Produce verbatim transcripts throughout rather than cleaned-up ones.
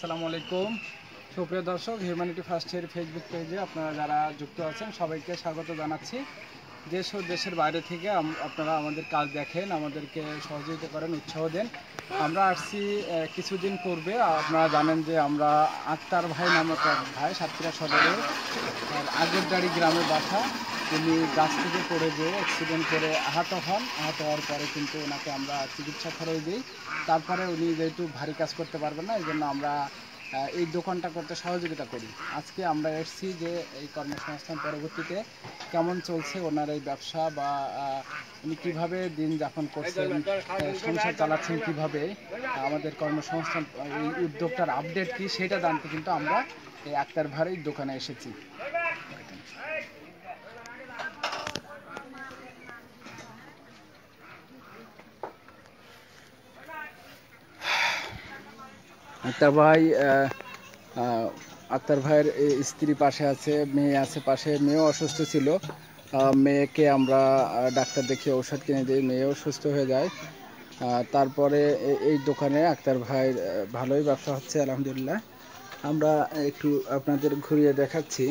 আসসালামু আলাইকুম সুপ্রিয় দর্শক, হিউম্যানিটি ফার্স্টের ফেসবুক পেজে আপনারা যারা যুক্ত আছেন সবাইকে স্বাগত জানাচ্ছি। দেশ ও দেশের বাইরে থেকে আপনারা আমাদের কাজ দেখেন, আমাদেরকে সহযোগিতা করেন, উৎসাহ দেন। আমরা আসছি কিছুদিন পূর্বে, আপনারা জানেন যে আমরা আক্তার ভাই নামক এক ভাই সাতক্ষীরা সদরে আগেরদাড়ি গ্রামে বাসা। তিনি গাছ থেকে পড়ে যেয়ে অ্যাক্সিডেন্ট করে আহত হন। আহত হওয়ার পরে কিন্তু ওনাকে আমরা চিকিৎসা খরচ দিই। তারপরে উনি যেহেতু ভারী কাজ করতে পারবেন না, এই জন্য আমরা এই দোকানটা করতে সহযোগিতা করি। আজকে আমরা এসেছি যে এই কর্মসংস্থান পরবর্তীতে কেমন চলছে ওনার এই ব্যবসা, বা উনি কীভাবে দিন যাপন করছেন, সংসার চালাচ্ছেন কীভাবে, আমাদের কর্মসংস্থান এই উদ্যোগটার আপডেট কী সেটা জানতে কিন্তু আমরা এই আক্তার ভাইয়ের দোকানে এসেছি। আক্তার ভাই আক্তার ভাইয়ের স্ত্রী পাশে আছে, মেয়ে আছে পাশে। মেয়েও অসুস্থ ছিল, মেয়েকে আমরা ডাক্তার দেখিয়ে ওষুধ কিনে দিই, মেয়েও সুস্থ হয়ে যায়। তারপরে এই দোকানে আক্তার ভাইয়ের ভালোই ব্যবসা হচ্ছে আলহামদুলিল্লাহ। আমরা একটু আপনাদের ঘুরিয়ে দেখাচ্ছি।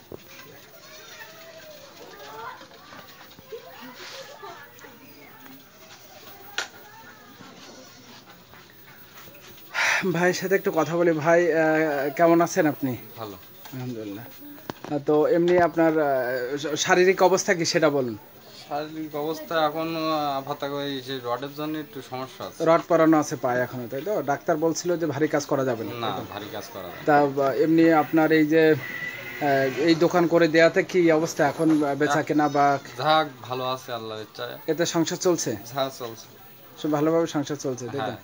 ভাইয়ের সাথে একটু কথা বলি। ভাই কেমন আছেন আপনি? ভালো আলহামদুলিল্লাহ। তো এমনি আপনার শারীরিক অবস্থা কি সেটা বলুন। শারীরিক অবস্থা এখন আপাতত রডের জন্য একটু সমস্যা আছে। রড পরানো আছে পায়ে এখনো, তাই তো? ডাক্তার বলছিল যে ভারী কাজ করা যাবে না। না, ভারী কাজ করা যাবে। তা এমনি আপনার এই যে এই দোকান করে দেয়াতে কি অবস্থা এখন, বেচা কেনা বা? যাক, ভালো আছে আল্লাহর ইচ্ছায়। এতে সংসার চলছে? হ্যাঁ, চলছে, ভালোভাবে সংসার চলছে, তাই তো?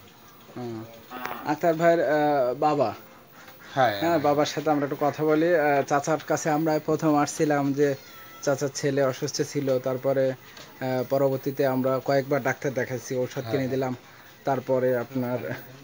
আক্তার ভাইয়ের বাবা, হ্যাঁ হ্যাঁ, বাবার সাথে আমরা একটু কথা বলি। চাচার কাছে আমরা প্রথম আসছিলাম যে চাচার ছেলে অসুস্থ ছিল, তারপরে পরবর্তীতে আমরা কয়েকবার ডাক্তার দেখাচ্ছি, ওষুধ কিনে দিলাম, তারপরে আপনার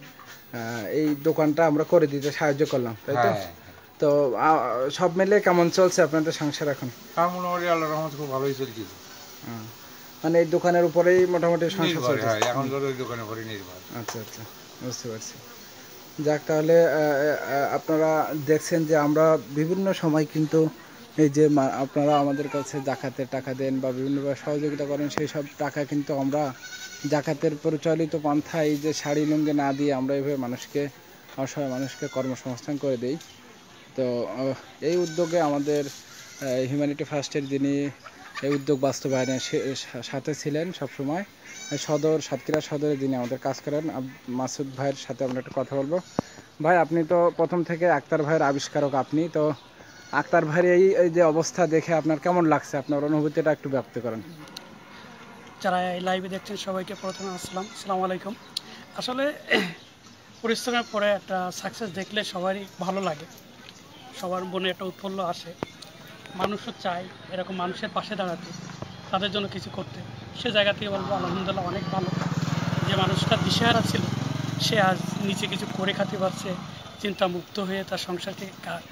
এই দোকানটা আমরা করে দিতে সাহায্য করলাম, তাই তো? তো সব মিলে কেমন চলছে আপনাদের সংসার এখন? মোটামুটি আল্লাহর রহমতে খুব ভালোই চলছে। মানে এই দোকানের উপরেই মোটামুটি সংসার চলছে এখন? দোকানের উপরেই নির্ভর। আচ্ছা আচ্ছা, বুঝতে পারছি। যাক, তাহলে আপনারা দেখছেন যে আমরা বিভিন্ন সময় কিন্তু এই যে আপনারা আমাদের কাছে জাকাতের টাকা দেন বা বিভিন্নভাবে সহযোগিতা করেন, সেই সব টাকা কিন্তু আমরা জাকাতের পরিচালিত পন্থা, এই যে শাড়ি লুঙ্গি না দিয়ে আমরা এইভাবে মানুষকে, অসহায় মানুষকে কর্মসংস্থান করে দিই। তো এই উদ্যোগে আমাদের হিউম্যানিটি ফার্স্টের যিনি এই উদ্যোগ বাস্তবায়নের সাথে ছিলেন সবসময়, সদর সাতক্ষীরা সদরে যিনি আমাদের কাজ করেন, মাসুদ ভাইয়ের সাথে আমরা একটু কথা বলবো। ভাই, আপনি তো প্রথম থেকে আক্তার ভাইয়ের আবিষ্কারক, আপনি তো আক্তার ভাইয়ের এই এই যে অবস্থা দেখে আপনার কেমন লাগছে, আপনার অনুভূতিটা একটু ব্যক্ত করেন। যারা এই লাইভে দেখছেন সবাইকে প্রথমে আসসালাম আসসালামু আলাইকুম। আসলে পরিশ্রমের পরে একটা সাকসেস দেখলে সবারই ভালো লাগে, সবার মনে একটা উৎফুল্ল আসে। মানুষও চায় এরকম মানুষের পাশে দাঁড়াতে, তাদের জন্য কিছু করতে। সে জায়গা থেকে বলবো আলহামদুলিল্লাহ অনেক ভালো যে মানুষটা দিশেহারা ছিল, সে আজ নিচে কিছু করে খাতে পারছে, চিন্তামুক্ত হয়ে তার সংসারকে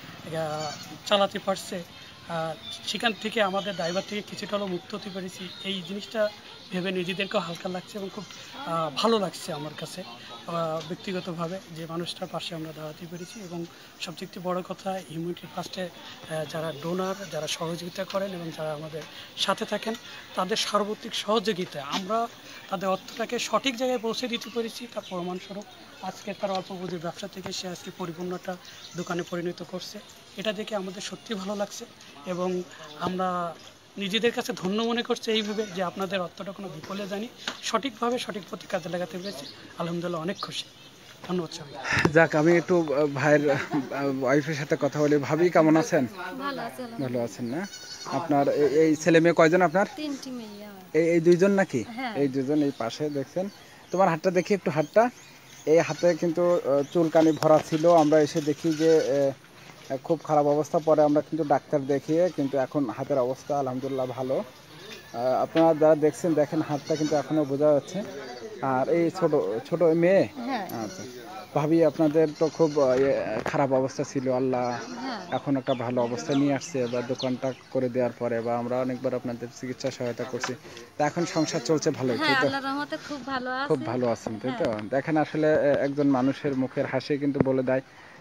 চালাতে পারছে। আর সেখান থেকে আমাদের ড্রাইভার থেকে কিছুটা হলেও মুক্ত হতে পেরেছি। এই জিনিসটা ভেবে নিজেদেরকেও হালকা লাগছে এবং খুব ভালো লাগছে আমার কাছে ব্যক্তিগতভাবে, যে মানুষটার পাশে আমরা দাঁড়াতে পেরেছি। এবং সবচেয়ে বড় কথা, হিউম্যানিটি ফার্স্টে যারা ডোনার, যারা সহযোগিতা করেন এবং যারা আমাদের সাথে থাকেন, তাদের সার্বত্রিক সহযোগিতা আমরা তাদের অর্থটাকে সঠিক জায়গায় পৌঁছে দিতে পেরেছি। তার প্রমাণস্বরূপ আজকে তার অল্প পুঁজির ব্যবসা থেকে সে আজকে পরিপূর্ণটা দোকানে পরিণত করছে। এটা দেখে আমাদের সত্যি ভালো লাগছে এবং আমরা নিজেদের কাছে ধন্য মনে করছি এইভাবে যে আপনাদের অর্থটা কোনো বিফলে যায়নি, সঠিকভাবে সঠিক পথে কাজে লাগাতে পেরেছি। আলহামদুলিল্লাহ, অনেক খুশি। ধন্যবাদ সবাই। যাক, আমি একটু ভাইয়ের ওয়াইফের সাথে কথা বলি। ভাবি কেমন আছেন? ভালো আছেন না? আপনার এই ছেলে মেয়ে কয়জন আপনার? তিনটি মেয়ে। এই এই দুইজন নাকি? এই দুজন এই পাশে দেখছেন। তোমার হাতটা দেখি একটু, হাতটা। এই হাতে কিন্তু চুলকানি ভরা ছিল, আমরা এসে দেখি যে খুব খারাপ অবস্থা। পরে আমরা কিন্তু ডাক্তার দেখিয়ে কিন্তু এখন হাতের অবস্থা আলহামদুলিল্লাহ ভালো। আপনারা যারা দেখছেন দেখেন, হাতটা কিন্তু এখনো বোঝা যাচ্ছে। আর এই ছোট ছোট মেয়ে, আচ্ছা ভাবি, আপনাদের তো খুব খারাপ অবস্থা ছিল, আল্লাহ এখন একটা ভালো অবস্থা নিয়ে আসছে, বা দোকানটা করে দেওয়ার পরে, বা আমরা অনেকবার আপনাদের চিকিৎসা সহায়তা করছি, তা এখন সংসার চলছে ভালোই, তাই তো? খুব ভালো আছেন, তাই তো? দেখেন, আসলে একজন মানুষের মুখের হাসি কিন্তু বলে দেয়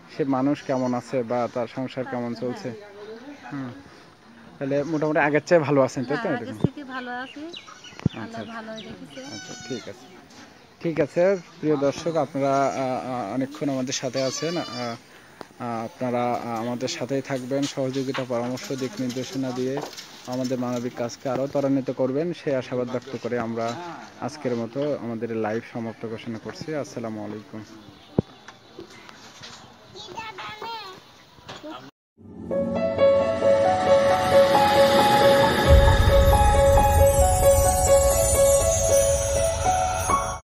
সে মানুষ কেমন আছে বা তার সংসার কেমন চলছে? হুম, তাহলে মোটামুটি আগের চেয়ে ভালো আছেন তাই তো? হ্যাঁ, এরকম আগের থেকে ভালো আছি, আচ্ছা আল্লাহ আচ্ছা ভালোই রেখেছে। আচ্ছা, ঠিক আছে ঠিক আছে। প্রিয় দর্শক, আপনারা আহ, আহ, অনেকক্ষণ আমাদের সাথে আছেন। আহ, আহ, আপনারা আহ, আমাদের সাথেই থাকবেন, সহযোগিতা, পরামর্শ, দিক নির্দেশনা দিয়ে আমাদের মানবিক কাজকে আরও ত্বরান্বিত করবেন সেই আশাবাদ ব্যক্ত করে আমরা আজকের মতো আমাদের লাইভ সমাপ্ত ঘোষণা করছি। আসসালামু আলাইকুম।